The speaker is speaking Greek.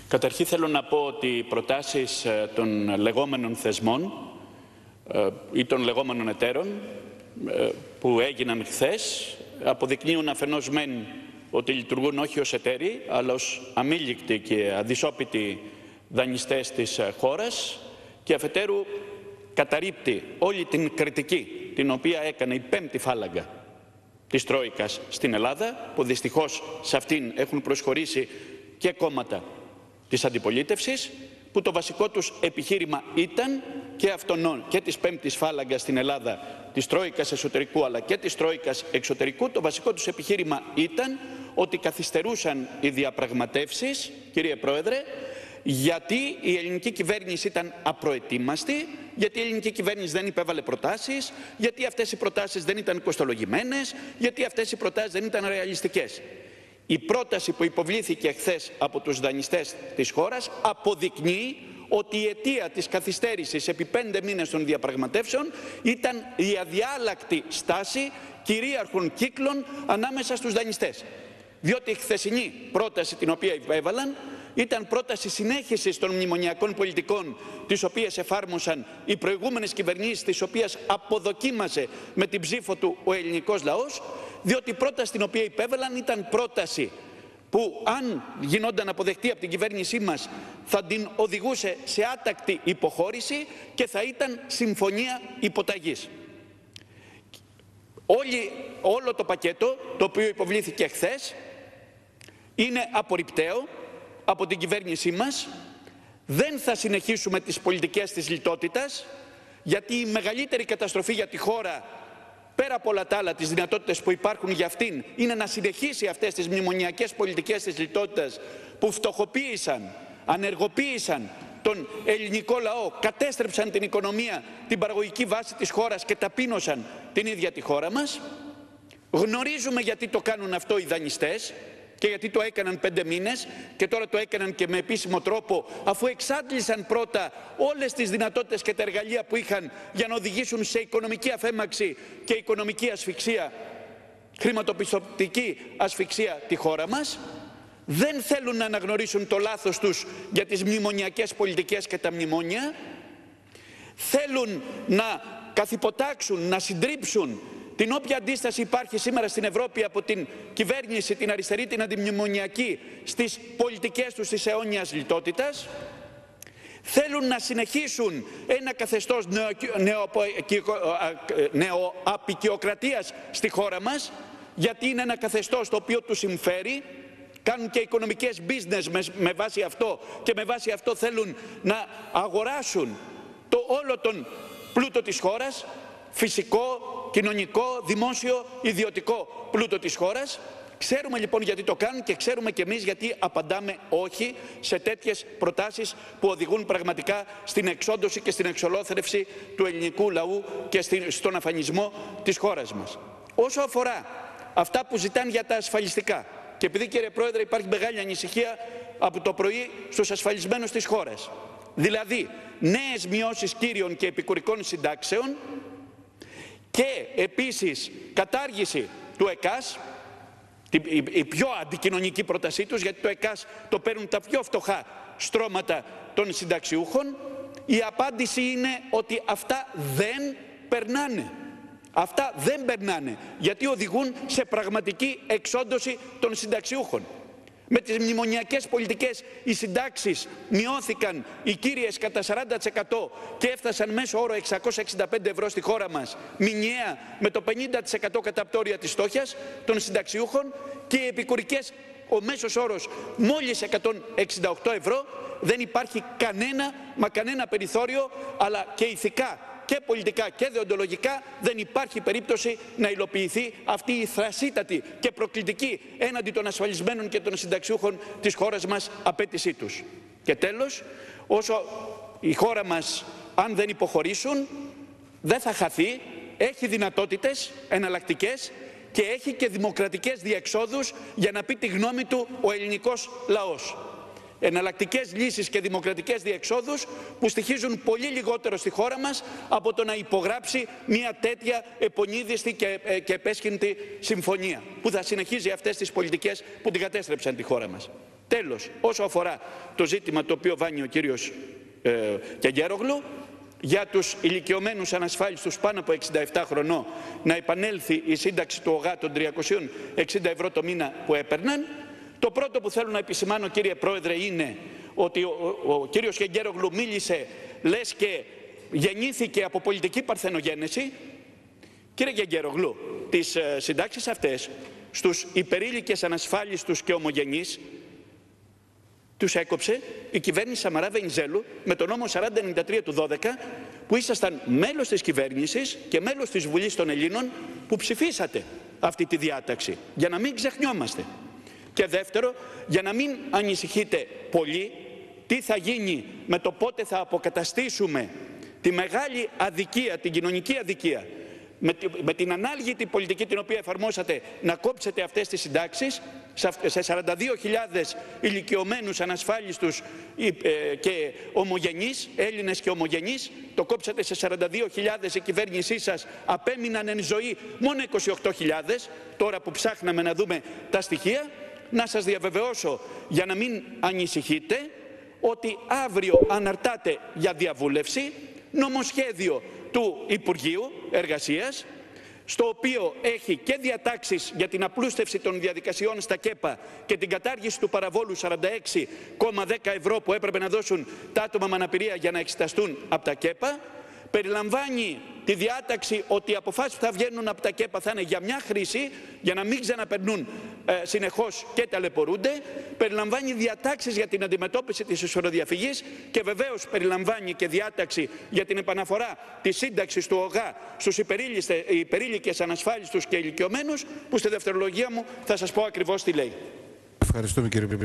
Καταρχήν θέλω να πω ότι οι προτάσεις των λεγόμενων θεσμών ή των λεγόμενων εταίρων που έγιναν χθες αποδεικνύουν αφενός μεν ότι λειτουργούν όχι ως εταίροι, αλλά ως αμήλικτοι και αδυσόπιτοι δανειστές της χώρας, και αφετέρου καταρρίπτει όλη την κριτική την οποία έκανε η πέμπτη φάλαγγα της Τρόικας στην Ελλάδα, που δυστυχώς σε αυτήν έχουν προσχωρήσει και κόμματα της αντιπολίτευσης, που το βασικό τους επιχείρημα ήταν και αυτόν και της πέμπτης φάλαγγας στην Ελλάδα, της Τρόικας εσωτερικού αλλά και της Τρόικας εξωτερικού, το βασικό τους επιχείρημα ήταν ότι καθυστερούσαν οι διαπραγματεύσεις, κύριε Πρόεδρε, γιατί η ελληνική κυβέρνηση ήταν απροετοίμαστη, γιατί η ελληνική κυβέρνηση δεν υπέβαλε προτάσεις, γιατί αυτές οι προτάσεις δεν ήταν κοστολογημένες, γιατί αυτές οι προτάσεις δεν ήταν ρεαλιστικές. Η πρόταση που υποβλήθηκε χθες από τους δανειστές της χώρας αποδεικνύει ότι η αιτία της καθυστέρησης επί 5 μήνες των διαπραγματεύσεων ήταν η αδιάλακτη στάση κυρίαρχων κύκλων ανάμεσα στους δανειστές. Διότι η χθεσινή πρόταση την οποία υπέβαλαν ήταν πρόταση συνέχισης των μνημονιακών πολιτικών τις οποίες εφάρμοσαν οι προηγούμενες κυβερνήσεις, τις οποίες αποδοκίμασε με την ψήφο του ο ελληνικός λαός, διότι η πρόταση την οποία υπέβαλαν ήταν πρόταση που αν γινόταν αποδεκτή από την κυβέρνησή μας θα την οδηγούσε σε άτακτη υποχώρηση και θα ήταν συμφωνία υποταγής. Όλο το πακέτο το οποίο υποβλήθηκε χθες είναι απορριπταίο από την κυβέρνησή μας. Δεν θα συνεχίσουμε τις πολιτικές της λιτότητας, γιατί η μεγαλύτερη καταστροφή για τη χώρα, πέρα από όλα τα άλλα, τις δυνατότητες που υπάρχουν για αυτήν, είναι να συνεχίσει αυτές τις μνημονιακές πολιτικές της λιτότητας που φτωχοποίησαν, ανεργοποίησαν τον ελληνικό λαό, κατέστρεψαν την οικονομία, την παραγωγική βάση της χώρας και ταπείνωσαν την ίδια τη χώρα μας. Γνωρίζουμε γιατί το κάνουν αυτό οι δανειστές και γιατί το έκαναν 5 μήνες και τώρα το έκαναν και με επίσημο τρόπο, αφού εξάντλησαν πρώτα όλες τις δυνατότητες και τα εργαλεία που είχαν για να οδηγήσουν σε οικονομική αφέμαξη και οικονομική ασφυξία, χρηματοπιστωτική ασφυξία τη χώρα μας. Δεν θέλουν να αναγνωρίσουν το λάθος τους για τις μνημονιακές πολιτικές και τα μνημόνια. Θέλουν να καθυποτάξουν, να συντρίψουν την όποια αντίσταση υπάρχει σήμερα στην Ευρώπη από την κυβέρνηση, την αριστερή, την αντιμνημονιακή, στις πολιτικές τους της αιώνιας λιτότητας. Θέλουν να συνεχίσουν ένα καθεστώς νεοαπικιοκρατίας στη χώρα μας, γιατί είναι ένα καθεστώς το οποίο τους συμφέρει. Κάνουν και οικονομικές business με βάση αυτό και με βάση αυτό θέλουν να αγοράσουν όλο τον πλούτο της χώρας, φυσικό, κοινωνικό, δημόσιο, ιδιωτικό πλούτο της χώρας. Ξέρουμε λοιπόν γιατί το κάνουν και ξέρουμε και εμείς γιατί απαντάμε όχι σε τέτοιες προτάσεις που οδηγούν πραγματικά στην εξόντωση και στην εξολόθρευση του ελληνικού λαού και στον αφανισμό της χώρας μας. Όσο αφορά αυτά που ζητάνε για τα ασφαλιστικά, και επειδή, κύριε Πρόεδρε, υπάρχει μεγάλη ανησυχία από το πρωί στους ασφαλισμένους της χώρας, δηλαδή νέες μειώσεις κύριων και επικουρικών συντάξεων και επίσης κατάργηση του ΕΚΑΣ, η πιο αντικοινωνική πρότασή τους, γιατί το ΕΚΑΣ το παίρνουν τα πιο φτωχά στρώματα των συνταξιούχων, η απάντηση είναι ότι αυτά δεν περνάνε. Αυτά δεν περνάνε, γιατί οδηγούν σε πραγματική εξόντωση των συνταξιούχων. Με τις μνημονιακές πολιτικές οι συντάξεις μειώθηκαν οι κύριες κατά 40% και έφτασαν μέσο όρο 665 ευρώ στη χώρα μας, μηνιαία, με το 50% καταπτώρια της φτώχειας των συνταξιούχων, και οι επικουρικές ο μέσος όρος μόλις 168 ευρώ. Δεν υπάρχει κανένα περιθώριο, αλλά και ηθικά και πολιτικά και δεοντολογικά δεν υπάρχει περίπτωση να υλοποιηθεί αυτή η θρασίτατη και προκλητική έναντι των ασφαλισμένων και των συνταξιούχων της χώρας μας απέτησή τους. Και τέλος, όσο η χώρα μας, αν δεν υποχωρήσουν, δεν θα χαθεί, έχει δυνατότητες εναλλακτικές και έχει και δημοκρατικές διεξόδους για να πει τη γνώμη του ο ελληνικός λαός. Εναλλακτικές λύσεις και δημοκρατικές διεξόδους που στοιχίζουν πολύ λιγότερο στη χώρα μας από το να υπογράψει μια τέτοια επονίδιστη και επέσχυντη συμφωνία που θα συνεχίζει αυτές τις πολιτικές που την κατέστρεψαν τη χώρα μας. Τέλος, όσο αφορά το ζήτημα το οποίο βάνει ο κύριος Κεγγέρογλου, για τους ηλικιωμένους ανασφάλιστους πάνω από 67 χρονών να επανέλθει η σύνταξη του ΟΓΑ των 360 ευρώ το μήνα που έπαιρναν. Το πρώτο που θέλω να επισημάνω, κύριε Πρόεδρε, είναι ότι ο κύριος Κεγγέρογλου μίλησε λες και γεννήθηκε από πολιτική παρθενογένεση. Κύριε Κεγγέρογλου, τις συντάξεις αυτές στους υπερήλικες ανασφάλιστους και ομογενείς τους έκοψε η κυβέρνηση Σαμαρά Βενιζέλου με τον νόμο 4093 του 12, που ήσασταν μέλος της κυβέρνησης και μέλος της Βουλής των Ελλήνων που ψηφίσατε αυτή τη διάταξη, για να μην ξεχνιόμαστε. Και δεύτερο, για να μην ανησυχείτε πολύ τι θα γίνει με το πότε θα αποκαταστήσουμε τη μεγάλη αδικία, την κοινωνική αδικία, με την ανάλγητη πολιτική την οποία εφαρμόσατε, να κόψετε αυτές τις συντάξεις σε 42.000 ηλικιωμένους ανασφάλιστους και ομογενείς, Έλληνες και ομογενείς. Το κόψατε σε 42.000, η κυβέρνησή σας απέμειναν εν ζωή μόνο 28.000, τώρα που ψάχναμε να δούμε τα στοιχεία. Να σας διαβεβαιώσω, για να μην ανησυχείτε, ότι αύριο αναρτάτε για διαβούλευση νομοσχέδιο του Υπουργείου Εργασίας, στο οποίο έχει και διατάξεις για την απλούστευση των διαδικασιών στα ΚΕΠΑ και την κατάργηση του παραβόλου 46,10 ευρώ που έπρεπε να δώσουν τα άτομα με αναπηρία για να εξεταστούν από τα ΚΕΠΑ. Περιλαμβάνει τη διάταξη ότι οι αποφάσεις που θα βγαίνουν από τα ΚΕΠΑ θα είναι για μια χρήση, για να μην ξαναπερνούν συνεχώς και ταλαιπωρούνται. Περιλαμβάνει διατάξεις για την αντιμετώπιση της ισοροδιαφυγής και βεβαίως περιλαμβάνει και διάταξη για την επαναφορά της σύνταξης του ΟΓΑ στους υπερήλικες ανασφάλιστους και ηλικιωμένους, που στη δευτερολογία μου θα σας πω ακριβώς τι λέει. Ευχαριστούμε, κύριε